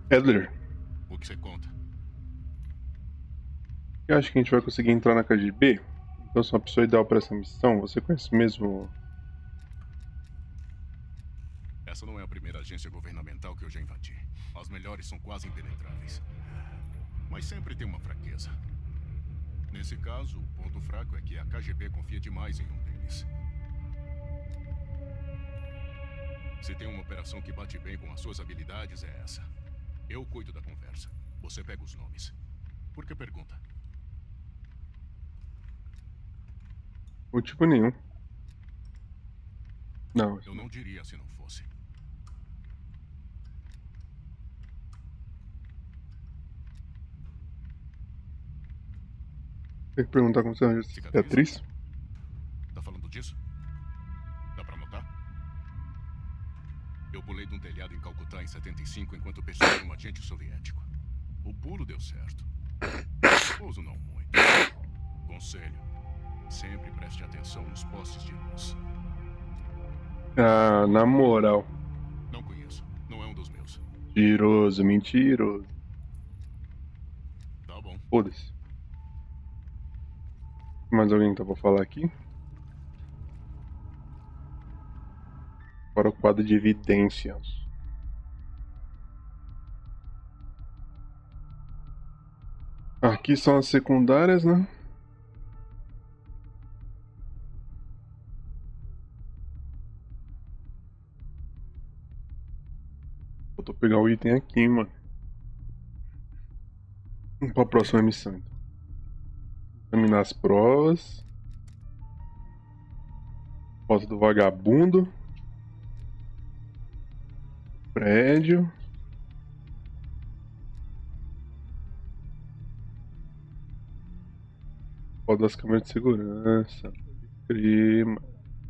Edler, O que você conta? eu acho que a gente vai conseguir entrar na KGB. Então, sou uma pessoa ideal para essa missão. Você conhece mesmo? Essa não é a primeira agência governamental que eu já invadi. As melhores são quase impenetráveis. Mas sempre tem uma fraqueza. Nesse caso, o ponto fraco é que a KGB confia demais em um deles. Se tem uma operação que bate bem com as suas habilidades, é essa. Eu cuido da conversa. Você pega os nomes. Por que pergunta? Motivo nenhum. Não, Eu não diria se não fosse. tem que perguntar como você arranja essa Cicatriz? cicatriz. Tá falando disso? Dá pra notar? Eu pulei de um telhado em Calcutá em 75 enquanto perseguia um agente soviético. O pulo deu certo. O pouso não muito. Conselho: sempre preste atenção nos postes de luz. Ah, na moral. Não conheço. Não é um dos meus. Mentiroso, mentiroso. Tá bom. Foda-se. Mais alguém tá pra falar aqui? Para o quadro de evidências. Aqui são as secundárias, né? Vou pegar o item aqui, mano. Vamos pra próxima missão, então. Examinar as provas. Foto do vagabundo. Prédio. Foto das câmeras de segurança. Crime.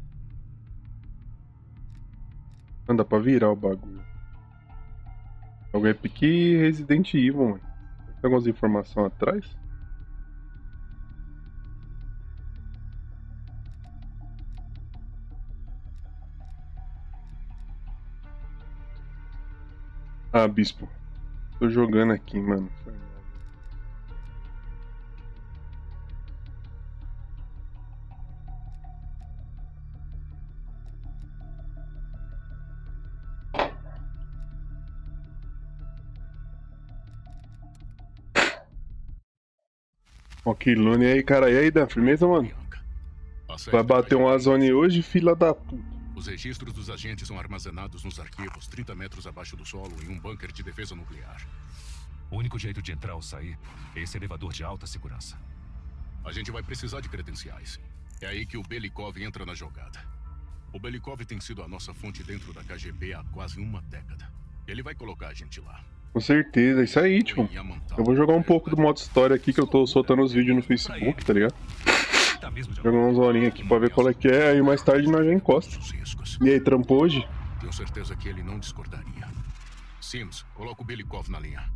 Não dá pra virar o bagulho. É o Gap aqui Resident Evil, mano. Tem algumas informações atrás? Ah, Bispo. Tô jogando aqui, mano. Foi mal. Ok, Lune. E aí, cara? E aí, Dan? Firmeza, mano? Bianca. Vai bater um Azone hoje, fila da puta. Os registros dos agentes são armazenados nos arquivos 30 metros abaixo do solo em um bunker de defesa nuclear. O único jeito de entrar ou sair é esse elevador de alta segurança. A gente vai precisar de credenciais. É aí que o Belikov entra na jogada. O Belikov tem sido a nossa fonte dentro da KGB há quase uma década. Ele vai colocar a gente lá. Com certeza, é isso aí, tio. Eu vou jogar um pouco do modo história aqui, que eu tô soltando os vídeos no Facebook, tá ligado? Tá mesmo de Jogar umas horinhas aqui pra ver qual é que é, aí mais tarde nós já encosta. Os riscos. E aí, trampou hoje? Tenho certeza que ele não discordaria. Sims, coloca o Belikov na linha.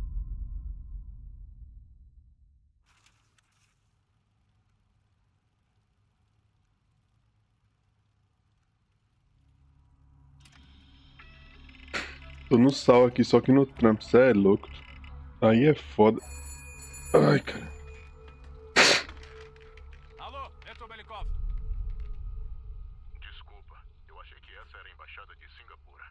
Tô no sal aqui, só que no trampo, cê é louco. Aí é foda. Ai, cara. Alô, entra o Belikov. Desculpa, eu achei que essa era a embaixada de Singapura.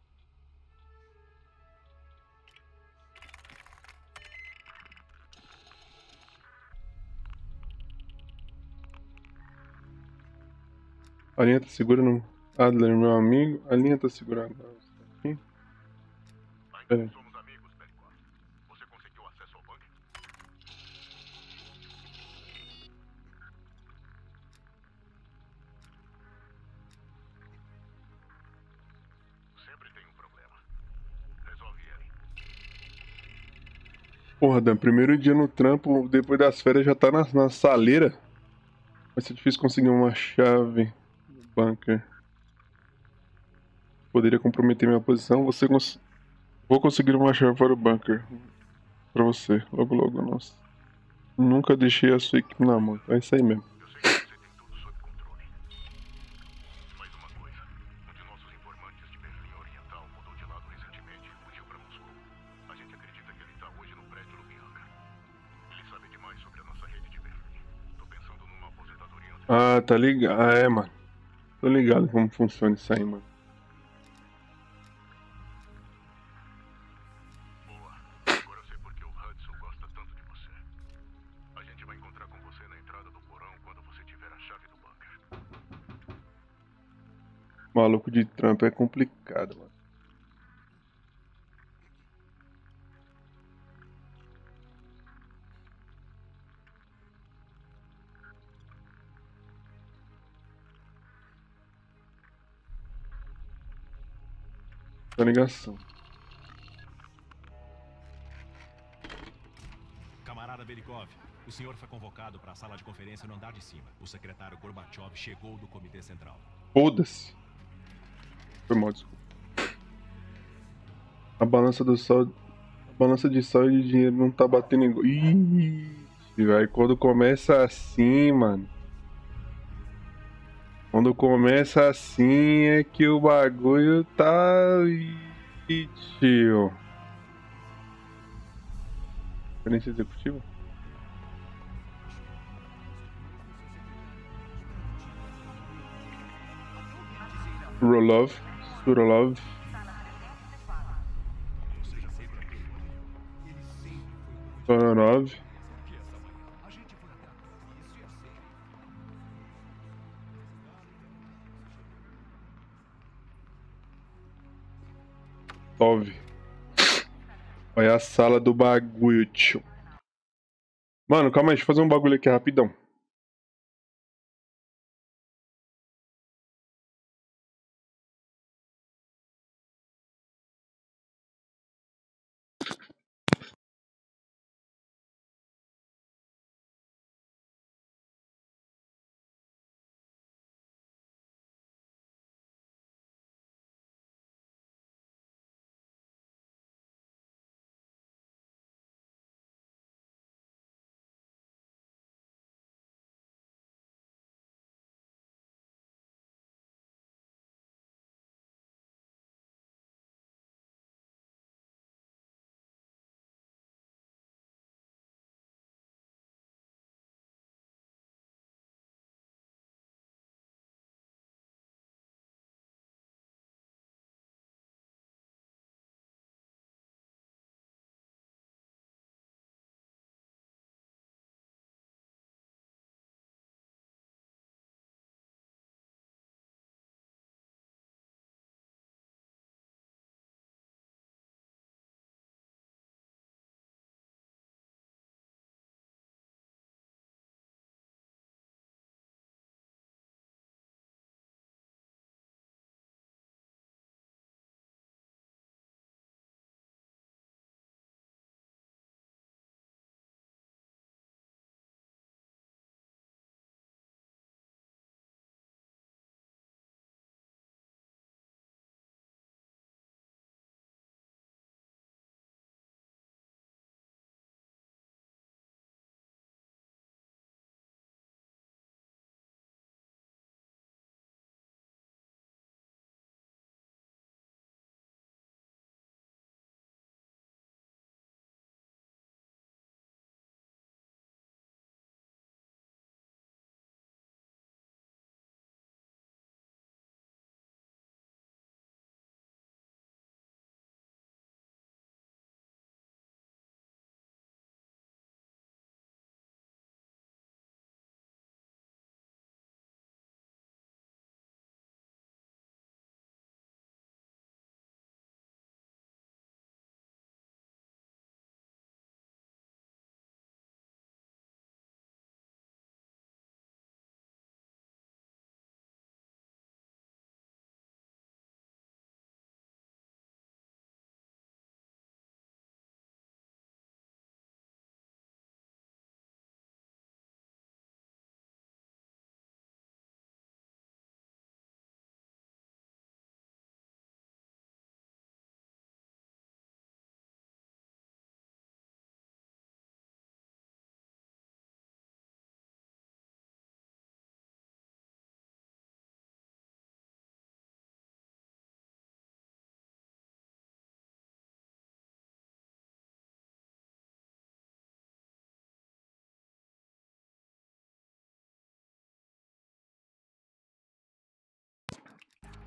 A linha tá segurando. Adler, meu amigo. A linha tá segurando. Aqui. Ainda É. não somos amigos, Belikov. Você conseguiu acesso ao bunker? Sempre tem um problema. Resolve ele. Porra, Dan, primeiro dia no trampo, depois das férias já tá na saleira. Vai ser difícil conseguir uma chave no bunker. Poderia comprometer minha posição. Vou conseguir uma chave para o bunker. Pra você, logo logo, nossa. Nunca deixei a sua equipe na mão. É isso aí mesmo. Eu sei que você tem tudo sob controle. Mais uma coisa. Um de nossos informantes de Berlim Oriental mudou de lado recentemente e fugiu para Moscou. Ah, tá ligado. Ah, é, mano. Tô ligado como funciona isso aí, mano. Boa. Agora eu sei por que o Hudson gosta tanto de você. A gente vai encontrar com você na entrada do porão quando você tiver a chave do bunker. Maluco de trampo é complicado, mano. Tá ligação. Camarada Belikov, o senhor foi convocado para a sala de conferência no andar de cima. O secretário Gorbachev chegou do Comitê Central. Foda-se. Foi mal, desculpa. A balança do sol. A balança de sol e de dinheiro não tá batendo igual. Ixi, vai. Quando começa assim, mano. Quando começa assim é que o bagulho tá. Ih, tio. Conferência executiva? Rolov. Surolov. Soronov. Tov. Olha a sala do bagulho, tio. Mano, calma aí, deixa eu fazer um bagulho aqui rapidão.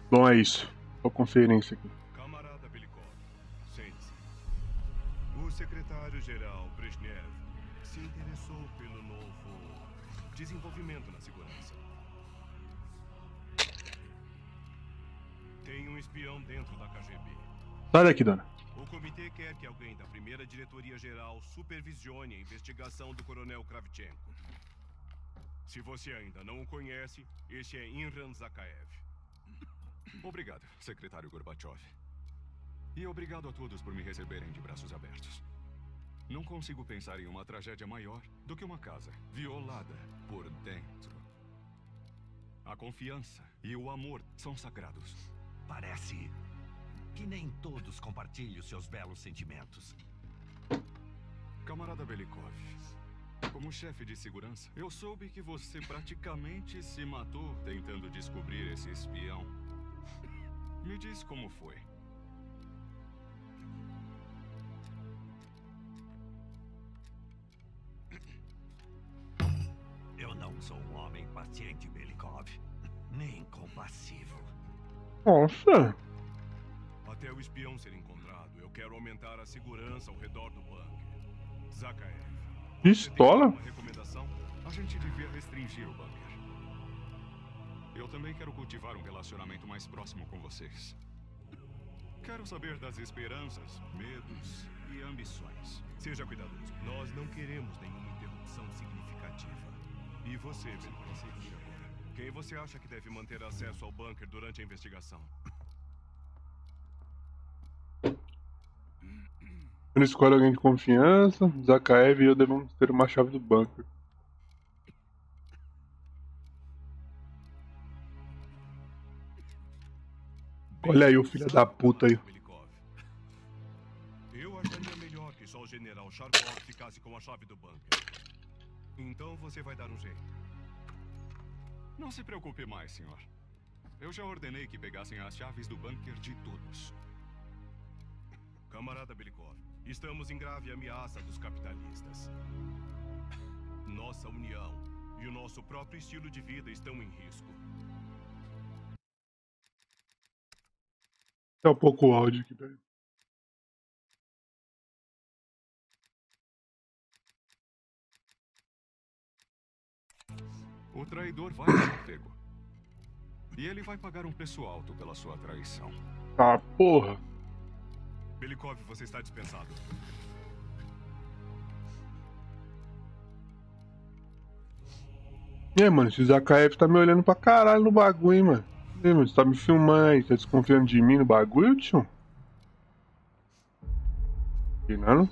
Bom, é isso. Só conferência aqui. Camarada Belikov, sente-se. O secretário-geral Brezhnev se interessou pelo novo desenvolvimento na segurança. Tem um espião dentro da KGB. Sai daqui, dona. O comitê quer que alguém da primeira diretoria-geral supervisione a investigação do coronel Kravchenko. Se você ainda não o conhece, esse é Imran Zakaev. Obrigado, secretário Gorbachev. E obrigado a todos por me receberem de braços abertos. Não consigo pensar em uma tragédia maior do que uma casa violada por dentro. A confiança e o amor são sagrados. Parece que nem todos compartilham seus belos sentimentos. Camarada Belikov, como chefe de segurança, eu soube que você praticamente se matou tentando descobrir esse espião. Me diz como foi. Eu não sou um homem paciente, Belikov. Nem compassivo. Nossa. Até o espião ser encontrado, eu quero aumentar a segurança ao redor do bunker. Zakaev. Pistola? Uma recomendação? A gente devia restringir o bunker. Eu também quero cultivar um relacionamento mais próximo com vocês. Quero saber das esperanças, medos e ambições. Seja cuidadoso. Nós não queremos nenhuma interrupção significativa. E você, Belikov? Quem você acha que deve manter acesso ao bunker durante a investigação? Ele escolhe alguém de confiança. Zakaev e eu devemos ter uma chave do bunker. Olha aí o filho da puta aí. Eu acharia melhor que só o general Sharkov ficasse com a chave do bunker. Então você vai dar um jeito. Não se preocupe mais, senhor. Eu já ordenei que pegassem as chaves do bunker de todos. Camarada Belikov, estamos em grave ameaça dos capitalistas. Nossa união e o nosso próprio estilo de vida estão em risco. É um pouco o áudio aqui, velho. O traidor vai ser pego. E ele vai pagar um preço alto pela sua traição. Ah, porra. Belikov, você está dispensado. E aí, mano, esse Zakaev tá me olhando pra caralho no bagulho, hein, mano. E aí, mano, você tá me filmando aí, tá desconfiando de mim no bagulho, tio? Não?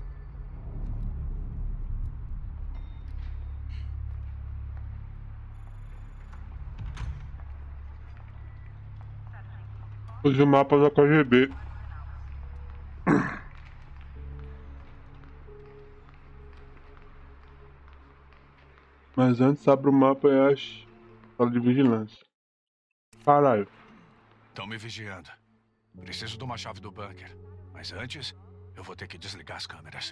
Hoje o mapa da KGB. Mas antes abre o mapa e acha sala de vigilância. Caralho. Estão me vigiando. Preciso de uma chave do bunker. Mas antes, eu vou ter que desligar as câmeras.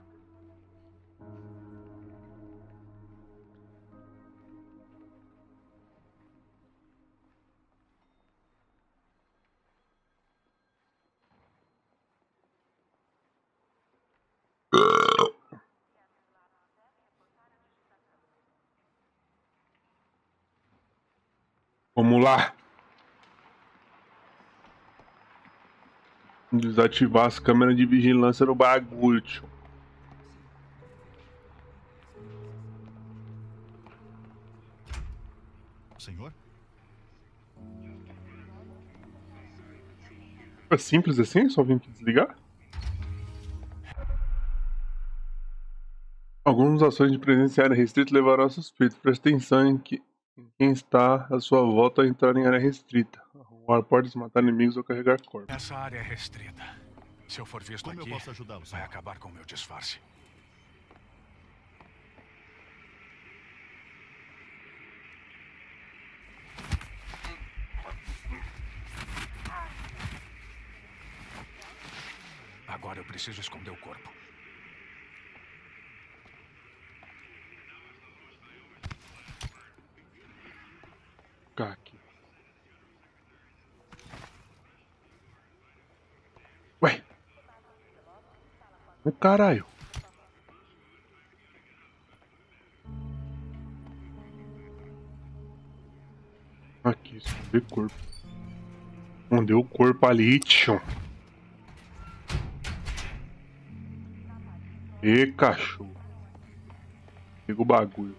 Vamos lá. Desativar as câmeras de vigilância no bagulho, tio. Senhor? É simples assim? Só vim aqui desligar? Algumas ações de presença em área restrita levarão a suspeito. Preste atenção em quem está à sua volta a entrar em área restrita. Arrumar portas, matar inimigos ou carregar corpos. Essa área é restrita. Se eu for visto Como aqui, eu posso ajudá-lo, vai senhor? acabar com o meu disfarce. Agora eu preciso esconder o corpo. Cá aqui. Caralho. Aqui, esconder corpo. Esconder o corpo ali, tchum. E cachorro. Pega o bagulho.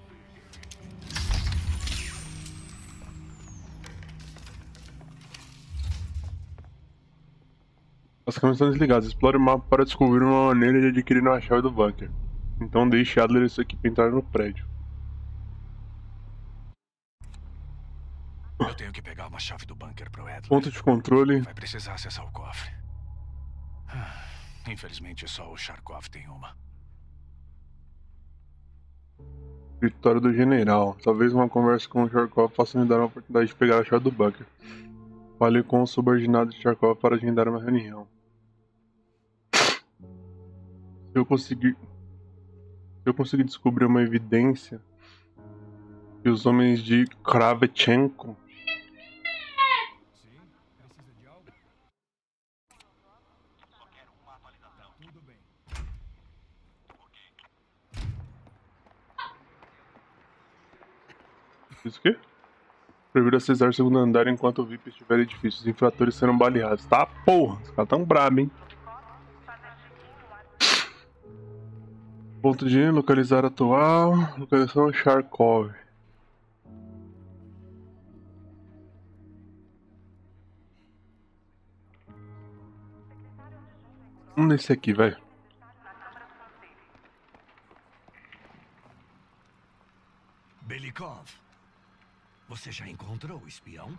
As câmeras estão desligadas. Explore o mapa para descobrir uma maneira de adquirir a chave do bunker. Então deixe Adler e sua equipe entrar no prédio. Eu tenho que pegar uma chave do bunker pro Adler. Ponto de controle. Vai precisar acessar o cofre. Infelizmente, só o Charkov tem uma. Escritório do general. Talvez uma conversa com o Charkov possa me dar uma oportunidade de pegar a chave do bunker. Fale com o subordinado de Charkov para agendar uma reunião. Se eu conseguir descobrir uma evidência que os homens de Kravchenko isso que? Proibido acessar o segundo andar enquanto o VIP estiver em edifício. Os infratores serão baleados. Tá, porra. Os caras tão brabos, hein? Ponto de localizar atual. Localização Charkov. Vamos nesse aqui, velho. Belikov, você já encontrou o espião?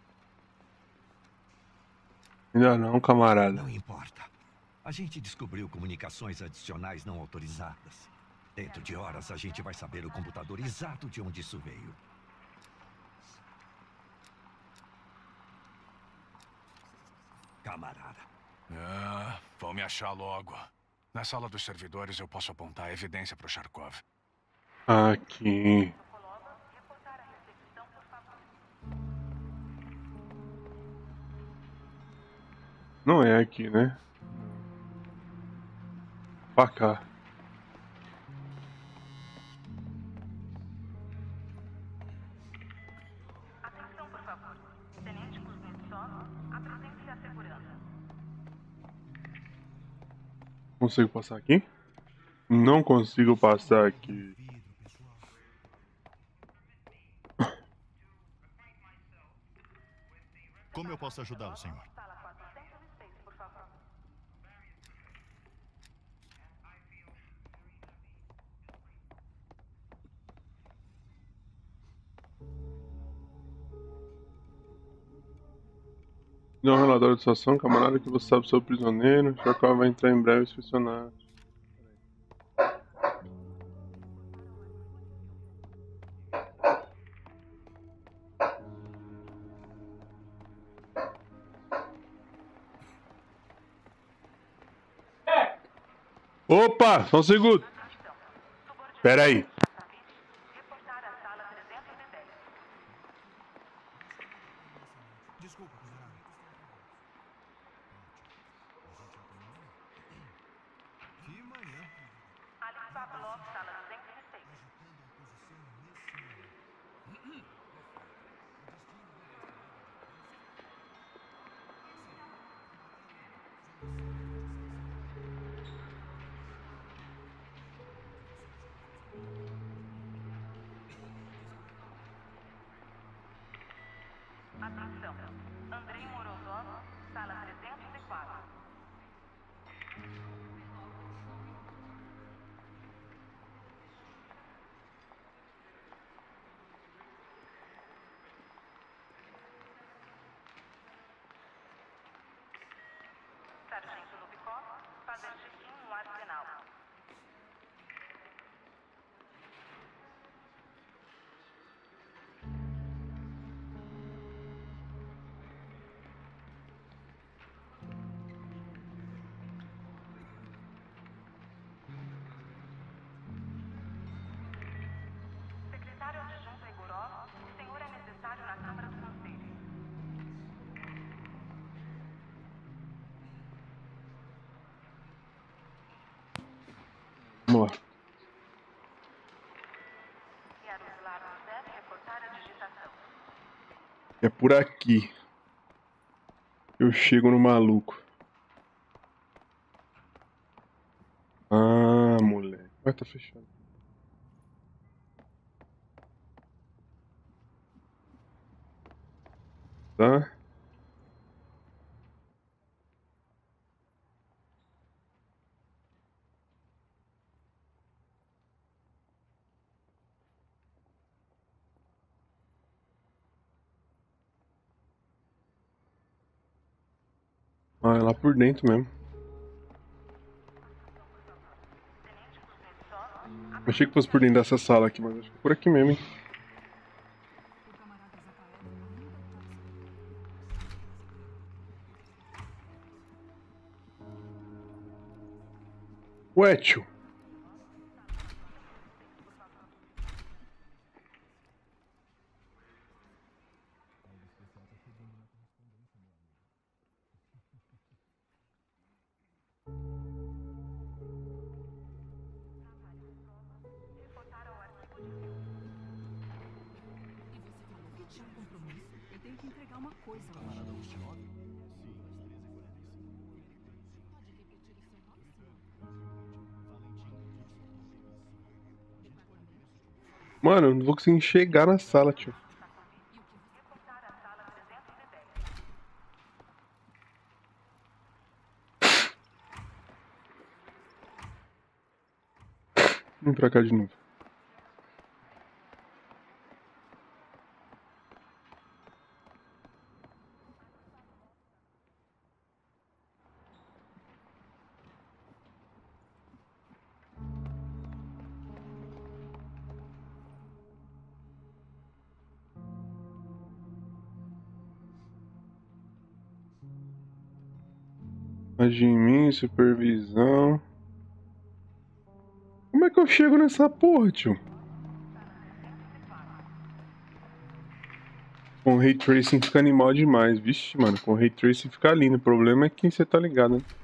Ainda não, camarada. Não importa. A gente descobriu comunicações adicionais não autorizadas. Dentro de horas a gente vai saber o computador exato de onde isso veio. Camarada. Vão me achar logo. Na sala dos servidores eu posso apontar a evidência pro Charkov. Aqui. Não é aqui, né? Pra cá. Atenção, por favor. Tenente Kuznetsov, apresente-se à segurança. Consigo passar aqui? Não consigo passar aqui. Como eu posso ajudá-lo, senhor? Sala 406, por favor. Dê um relatório de situação, camarada, que você sabe sobre o prisioneiro. Charkov vai entrar em breve e inspecionar. Opa, só um segundo. Pera aí. Reportar a sala 310. Desculpa, camarada. Que manhã. Alex Pavlov, sala 206. Atenção. Andrei Morozov, sala 304. Sargento Lubikov, fazer check-in no arsenal. É por aqui. Eu chego no maluco. Ah, moleque. Vai, tá fechado. Tá? Ah, é lá por dentro mesmo. Achei que fosse por dentro dessa sala aqui, mas acho que é por aqui mesmo, hein? Ué, tio. Eu tenho que entregar uma coisa lá. Mano, eu não vou conseguir chegar na sala, tio. Vem pra cá de novo. Agir em mim, supervisão. Como é que eu chego nessa porra, tio? Com Ray Tracing fica animal demais. Vixe, mano, com Ray Tracing fica lindo. O problema é que você tá ligado, né?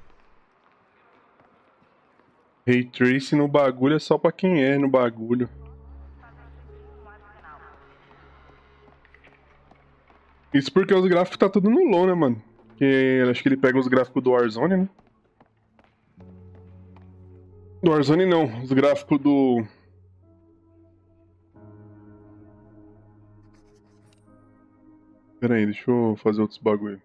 Ray Tracing no bagulho é só pra quem é no bagulho. Isso porque os gráficos tá tudo no low, né, mano? Porque acho que ele pega os gráficos do Warzone, né? Do Warzone não, os gráficos do... Pera aí, deixa eu fazer outros bagulho.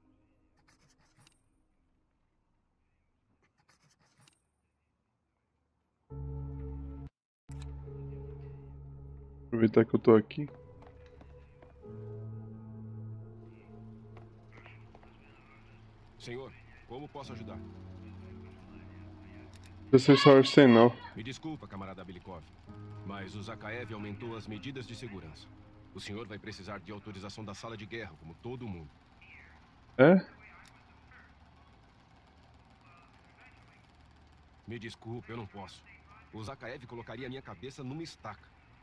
Aproveitar que eu tô aqui. Senhor, como posso ajudar? Acessar o arsenal. Me desculpa, camarada Belikov, mas o Zakaev aumentou as medidas de segurança. O senhor vai precisar de autorização da sala de guerra, como todo mundo. É? Me desculpe, eu não posso. O Zakaev colocaria minha cabeça numa estaca.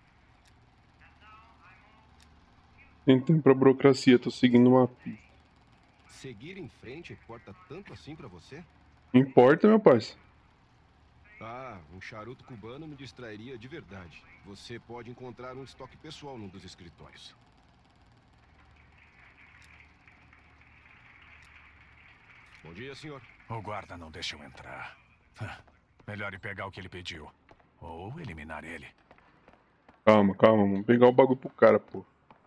Tem tempo pra burocracia, tô seguindo uma... Seguir em frente importa tanto assim pra você? Importa, meu parceiro. Ah, um charuto cubano me distrairia de verdade. Você pode encontrar um estoque pessoal num dos escritórios. Bom dia, senhor. O guarda não deixa eu entrar. Melhor ir pegar o que ele pediu. Ou eliminar ele. Calma, calma, vamos pegar o bagulho pro cara, pô.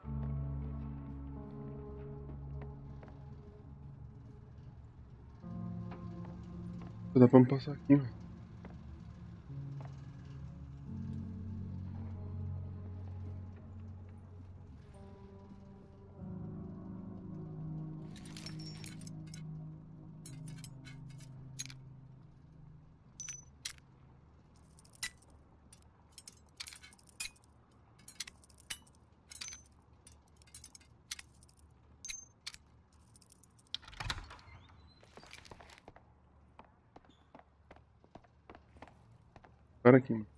Dá pra me passar aqui, velho. Cara aqui, mano.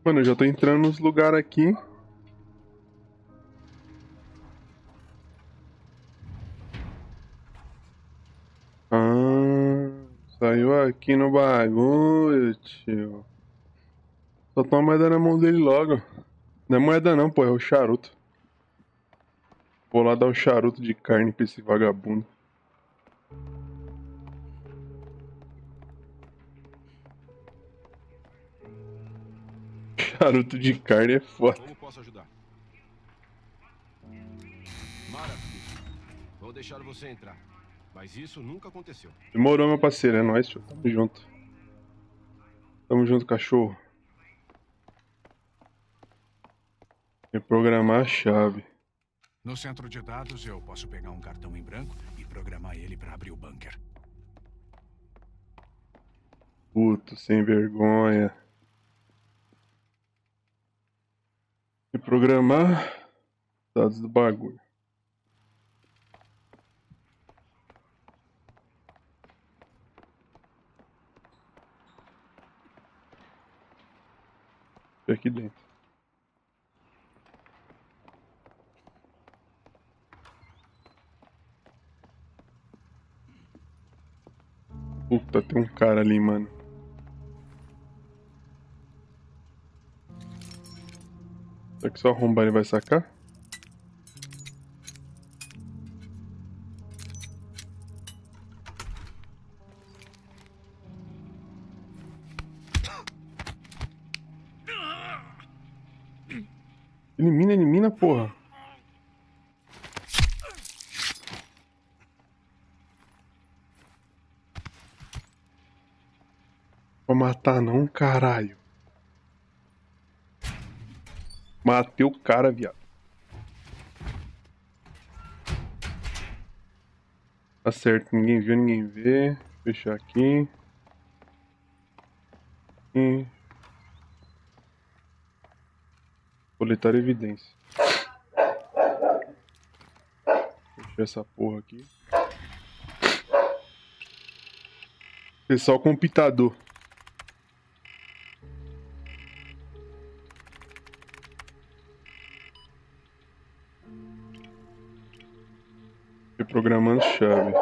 Mano, eu já tô entrando nos lugares aqui. Saiu aqui no bagulho, tio. Só toma moeda na mão dele logo. Não é moeda não, pô, é o charuto. Vou lá dar o charuto de carne pra esse vagabundo. Charuto de carne é foda. Como posso ajudar? Maravilha. Vou deixar você entrar. Mas isso nunca aconteceu. Demorou, meu parceiro. É nóis, tio. Tamo junto. Tamo junto, cachorro. Reprogramar a chave. No centro de dados, eu posso pegar um cartão em branco e programar ele para abrir o bunker. Puto, sem vergonha. Reprogramar dados do bagulho. Aqui dentro. Puta, tem um cara ali, mano. Será que só arrombar ele vai sacar? Elimina, porra. Vou matar não, caralho. Matei o cara, viado. Tá certo, ninguém viu, ninguém vê. Fechar aqui. E... coletar evidência. Fechar essa porra aqui. Pessoal computador. Reprogramando chave.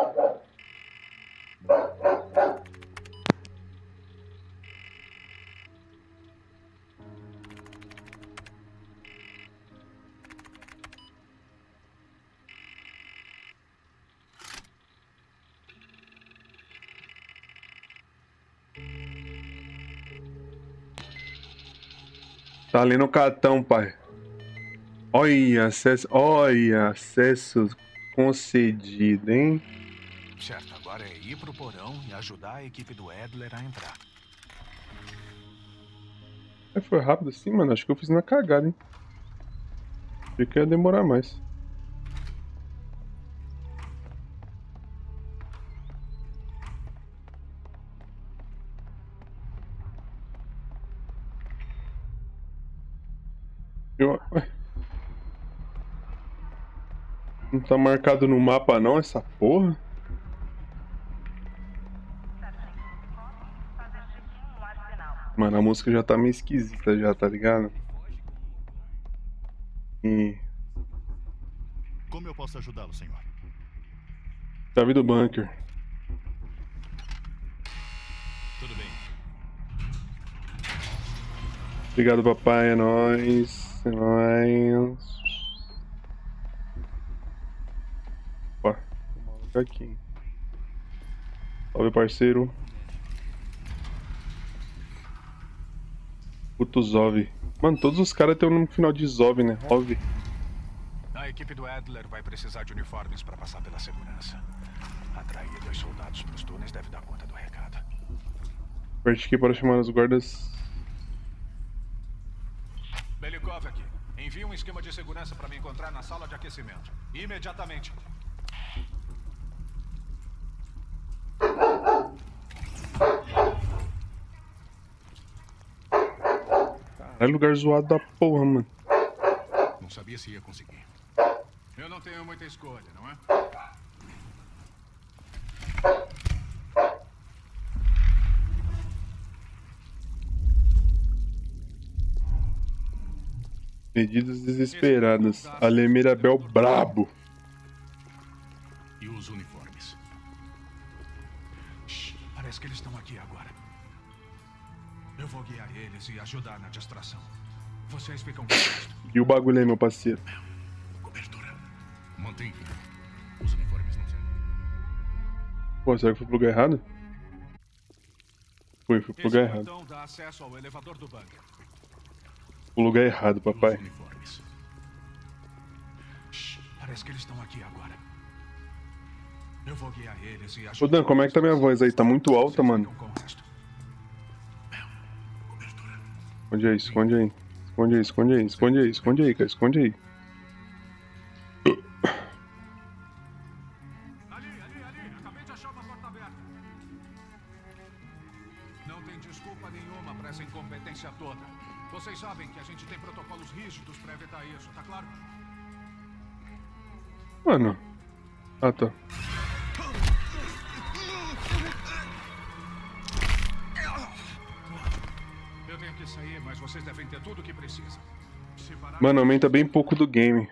Tá ali no cartão, pai. Olha, acesso concedido, hein? Certo, agora é ir pro porão e ajudar a equipe do Adler a entrar. Foi rápido assim, mano. Acho que eu fiz uma cagada, hein? Achei que ia demorar mais. Não tá marcado no mapa não essa porra? Mano, a música já tá meio esquisita já, tá ligado? Como eu posso ajudá-lo, senhor? Chave do bunker. Tudo bem. Obrigado, papai. É nóis. É nóis. Opa, tem um maluco aqui. Salve, parceiro. Puto Zov. Mano, todos os caras têm o nome final de Zov, né? Ov. A equipe do Adler vai precisar de uniformes para passar pela segurança. Atrair 2 soldados para os túneis deve dar conta do recado. Aperte aqui para chamar os guardas. Belikov aqui. Envie um esquema de segurança para me encontrar na sala de aquecimento. Imediatamente. Caralho, lugar zoado da porra, mano. Não sabia se ia conseguir. Eu não tenho muita escolha, não é? Medidas desesperadas. Ale Mirabel brabo. E os uniformes? Shh, parece que eles estão aqui agora. Eu vou guiar eles e ajudar na distração. Vocês ficam com o resto. E o bagulho aí, meu parceiro? Cobertura. Mantém vivo. Os uniformes não servem. Pô, será que foi pro lugar errado? Foi pro lugar errado. Então dá acesso ao elevador do bunker. O lugar errado, papai. Os uniformes. Shh, parece que eles estão aqui agora. Eu vou guiar eles e Ô ajudar. Dan, como é que tá minha voz aí? Tá muito alta, mano. Ficam com o resto. Cobertura. Esconde aí, esconde aí. Esconde aí, esconde aí, esconde aí, esconde aí, cara, esconde aí. Ali, acabei de achar uma porta aberta. Não tem desculpa nenhuma pra essa incompetência toda. Vocês sabem que a gente tem protocolos rígidos pra evitar isso, tá claro? Mano. Ah, tá. Eu tenho que sair, mas vocês devem ter tudo o que precisam. Se parar... Mano, aumenta bem pouco do game.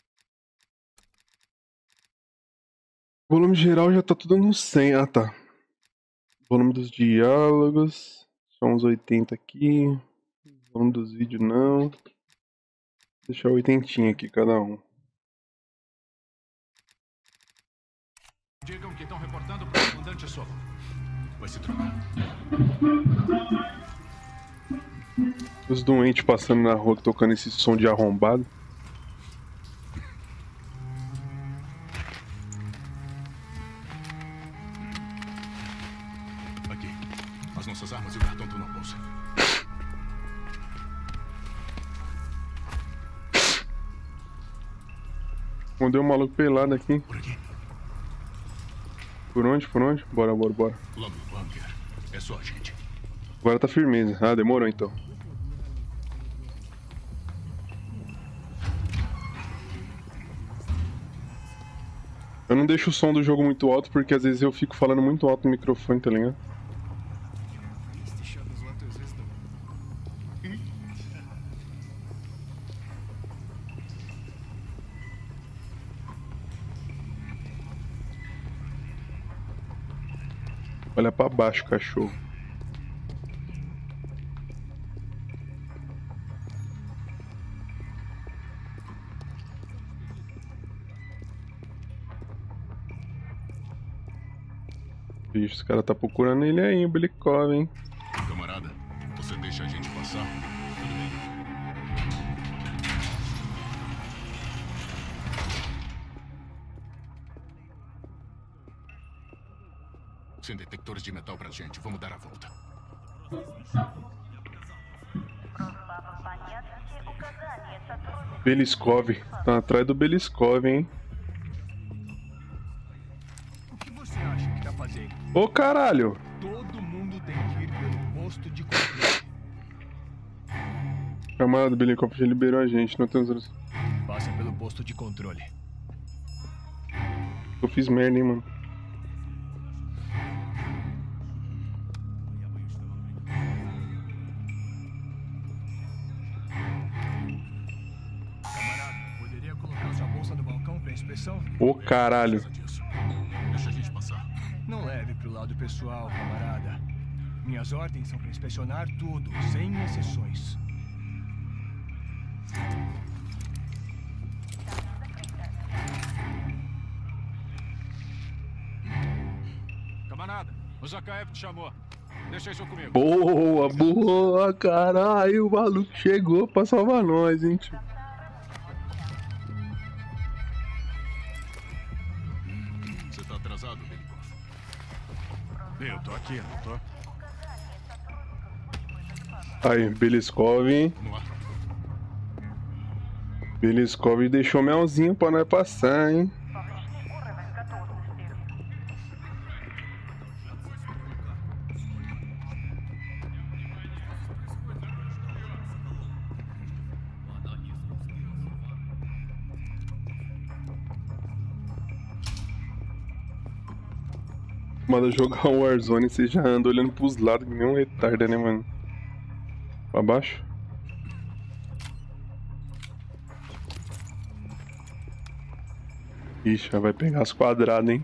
O volume geral já tá tudo no 100. Ah, tá. Volume dos diálogos. Só uns 80 aqui. Volume dos vídeos não. Vou deixar 80 aqui cada um. Digam que estão reportando para o comandante Solo. Vai se trocar. Os doentes passando na rua tocando esse som de arrombado. Aqui. As nossas armas e o cartão estão na bolsa. Mandei um maluco pelado aqui. Por aqui. Por onde? Por onde? Bora, bora, bora. Lá no bunker. É só a gente. Agora tá firmeza. Ah, demorou então. Eu não deixo o som do jogo muito alto porque às vezes eu fico falando muito alto no microfone, tá ligado? Olha pra baixo, cachorro. Bicho, esse cara tá procurando ele aí, o Belikov, hein? Camarada, você deixa a gente passar? Tudo bem. Sem detectores de metal pra gente, vamos dar a volta. Beliskov. Tá atrás do Beliskov, hein? O que você acha que tá fazendo? Ô, caralho! Todo mundo tem que ir pelo posto de controle. Camarada, Belikov já liberou a gente, não temos outros. Passa pelo posto de controle. Eu fiz merda, hein, mano. Camarada, poderia colocar sua bolsa no balcão pra inspeção? Ô, caralho. Deixa a gente passar. Não leve pro lado pessoal, camarada. Minhas ordens são pra inspecionar tudo, sem exceções. Camarada, o Zakaev te chamou. Deixa isso comigo. Boa, boa, caralho. O maluco chegou pra salvar nós, hein, tio. Você tá atrasado, Belikov? Eu tô aqui, não tô? Aí, Beliskov, hein? Vamos lá. Beliskov deixou melzinho pra nós passar, hein? Manda jogar um Warzone e você já anda olhando pros lados que nem um retarda, né, mano? Pra baixo? Ixi, já vai pegar as quadradas, hein?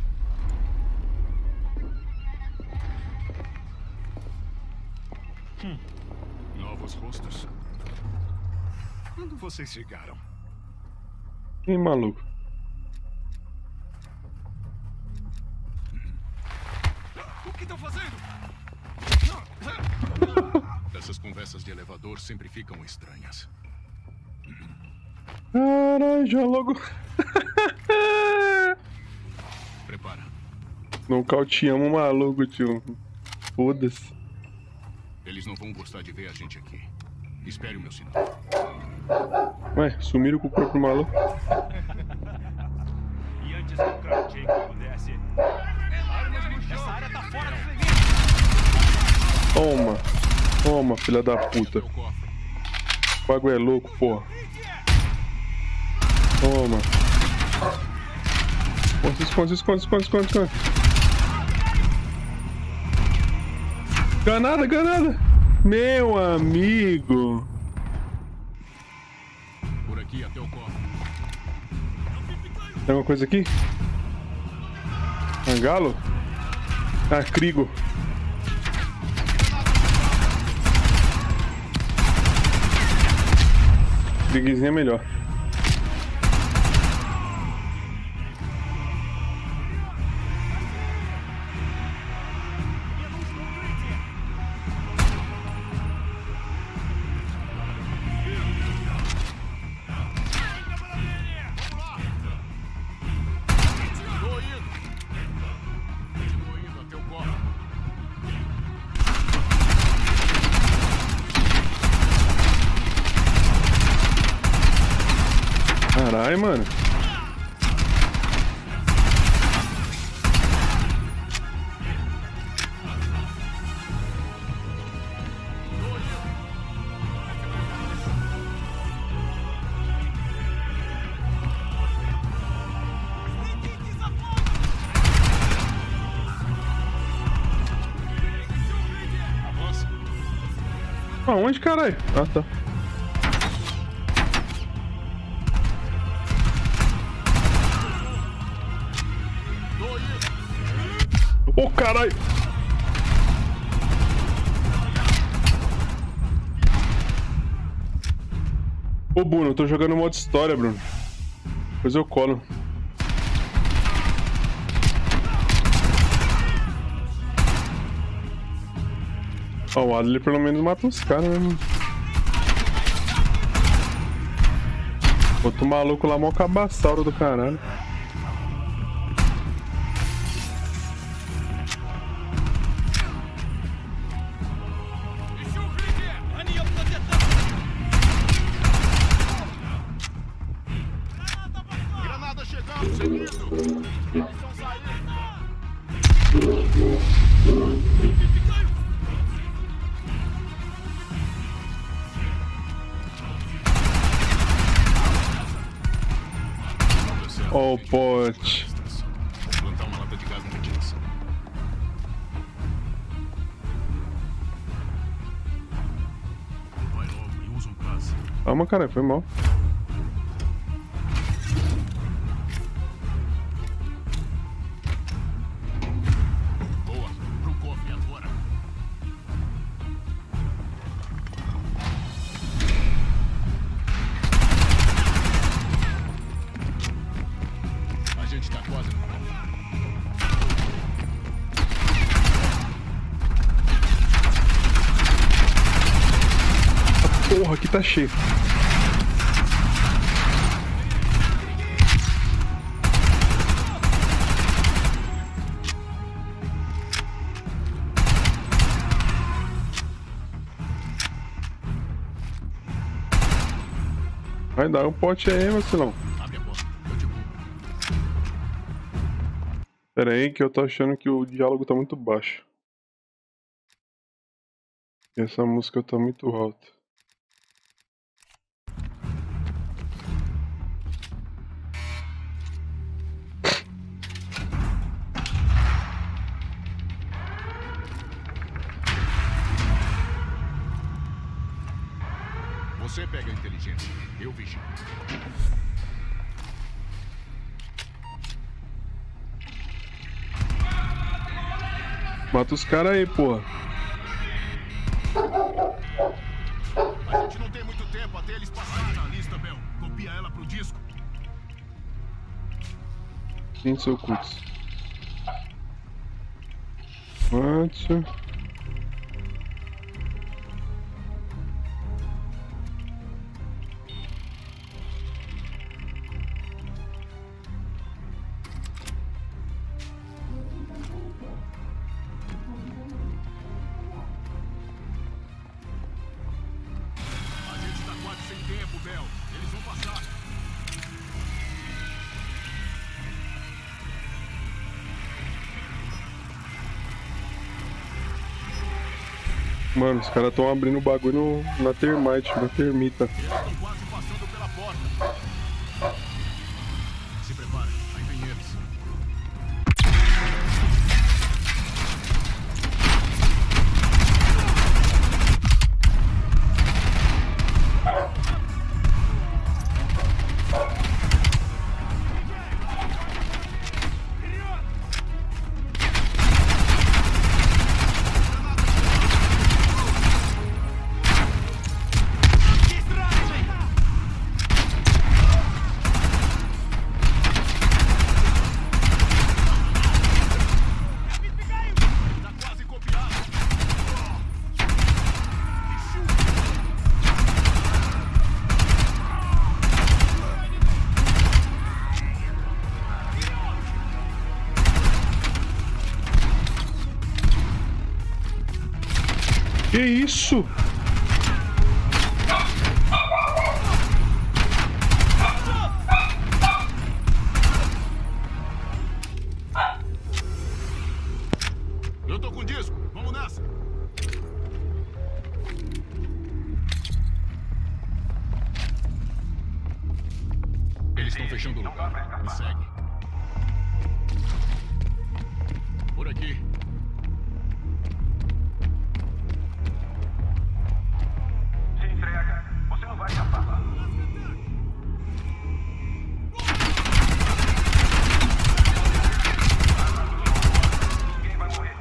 Novos rostos. Quando vocês chegaram? Ih, maluco. O que estão fazendo? Essas conversas de elevador sempre ficam estranhas. Caralho, já logo. Prepara. Nocauteamos o maluco, tio. Foda-se. Eles não vão gostar de ver a gente aqui. Espere o meu sinal. Ué, sumiram com o próprio maluco. E antes que o Kravchenko pudesse... Essa área tá fora do limite. Toma. Toma, filha da puta. O bagulho é louco, porra. Toma. Esconde. Ganada. Meu amigo. Por aqui até o cofre. Tem alguma coisa aqui? Angalo? Ah, Krigo. Kriguezinho é melhor. Caralho, mano. Aonde, caralho? Ah, tá. Ô, caralho! Ô, Bruno, eu tô jogando modo história, Bruno. Depois eu colo. Ó, o Adler pelo menos mata os caras, né, mano? Outro maluco lá, mó cabaçauro do caralho. Ó o pote. Plantar uma lata de gás na ventilação. Vai logo e usa um gás. Calma, cara, foi mal. Boa, pro cofre agora. A gente tá quase no cofre. Porra, aqui tá cheio. Vai dar um pote aí, vacilão. Abre a porta, eu te cubro. Pera aí que eu tô achando que o diálogo tá muito baixo. E essa música tá muito alta. Você pega a inteligência, eu vigio. Mata os caras aí, porra. A gente não tem muito tempo até eles passarem. A lista, Bel. Copia ela pro disco. Quem seu Cuts? Mate. Mano, os caras estão abrindo o bagulho na termite, na termita. Eles estão quase passando pela porta. Se prepara, aí vem eles. Que isso? Eu tô com disco, vamos nessa. Eles estão fechando o lugar. Me segue. Por aqui. Se entrega. Você não vai escapar. Ninguém vai morrer.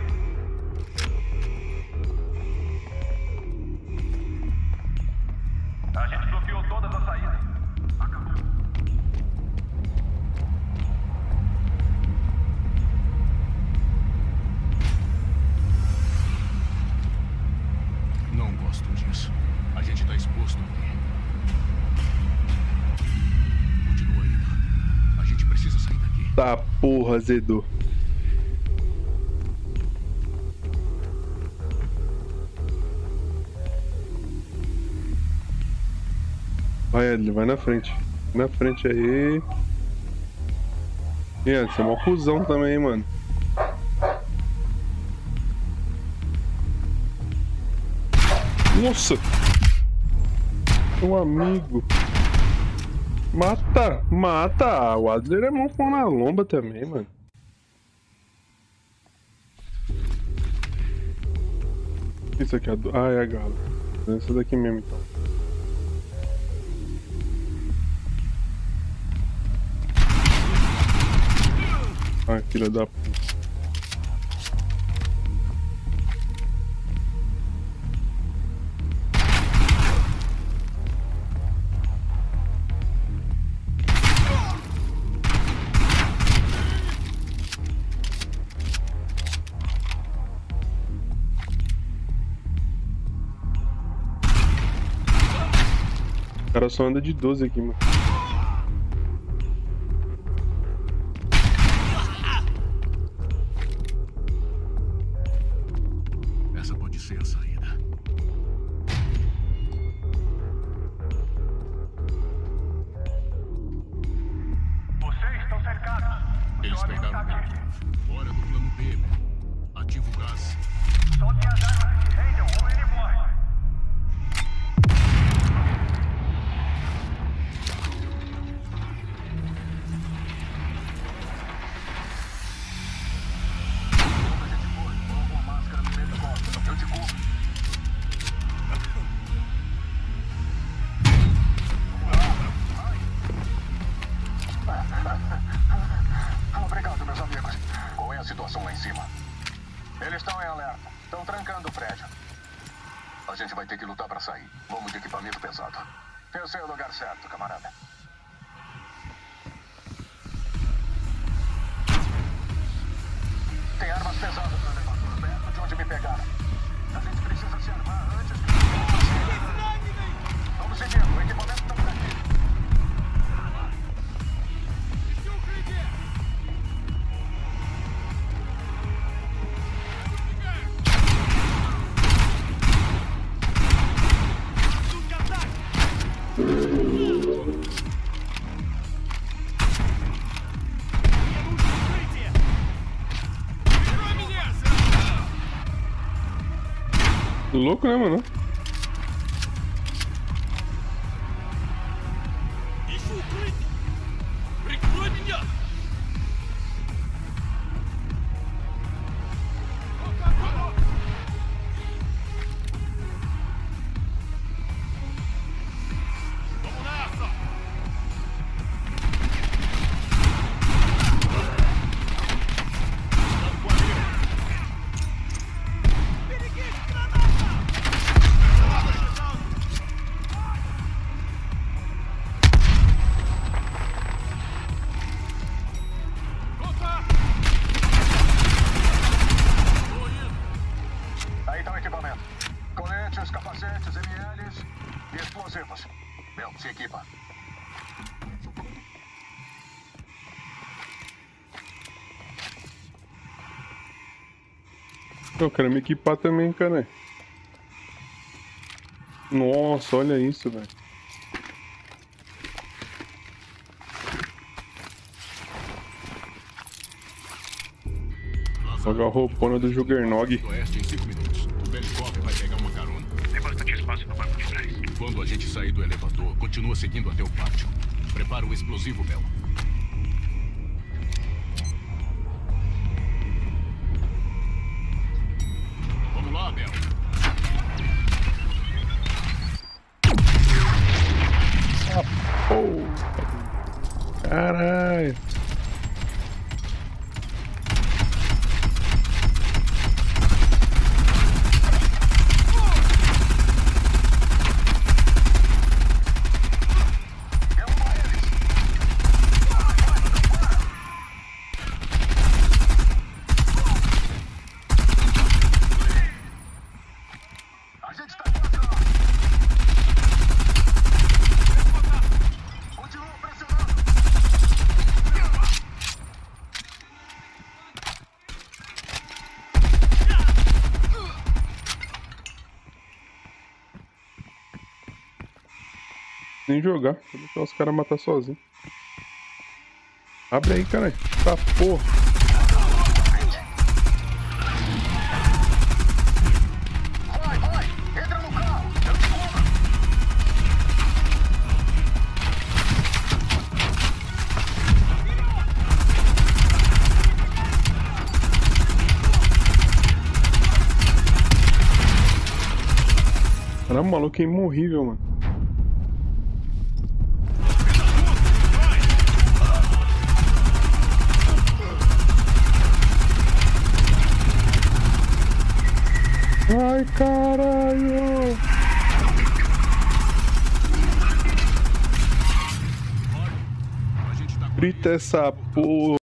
A gente bloqueou todas as saídas. Acabou. Não gosto disso. A gente tá exposto aqui. Continua indo. A gente precisa sair daqui. Tá porra, Zedo. Vai, Edley, vai na frente. Na frente aí. E você é mó cuzão também, mano. Nossa! Um amigo. Mata! Mata! O Adler é mão com na lomba também, mano. Isso aqui é do... Ah, é a gala. Essa daqui mesmo, então. Ah, filha da puta. O cara só anda de 12 aqui, mano. Essa pode ser a saída. Vocês estão cercados. Eles pegaram o Belikov. Hora do plano B. Ativa o gás. Solte as armas e se rendam ou ele morre. Eu te cubro. Obrigado, meus amigos. Qual é a situação lá em cima? Eles Eles estão em alerta. Estão trancando o prédio. A gente vai ter que lutar pra sair. Vamos de equipamento pesado. Eu sei o lugar certo, camarada. Tem armas pesadas no elevador perto de onde me pegaram. A gente precisa se armar antes que... Vamos seguindo. O equipamento está por aqui. Louco, né, mano? Aí tá o equipamento. Coletes, capacetes, MLs e explosivos. Meu, se equipa. Eu quero me equipar também, cara. Nossa, olha isso, velho. Jogar a roupona do Juggernog. Oeste em 5 minutos. O Belikov vai pegar uma carona. Tem bastante espaço no banco de trás. Quando a gente sair do elevador, continua seguindo até o pátio. Prepara o explosivo, Bel. Vamos lá, Bel. Ah, porra. Caralho. Nem jogar, vou deixar os caras matar sozinho. Abre aí, caralho. Tá porra. Vai, entra no carro. Eu te cubro. Caramba, o maluco é imorrível, mano. Ai, caralho! Frita essa porra!